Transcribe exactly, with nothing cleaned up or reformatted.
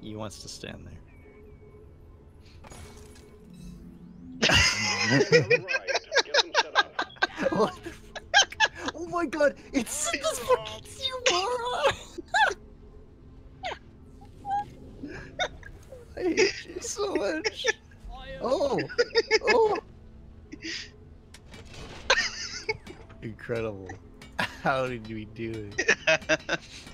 He wants to stand there. What the fuck? Oh my god, it's this fucking Zumara! I hate you so much. Oh! Oh! Incredible. How did we do it?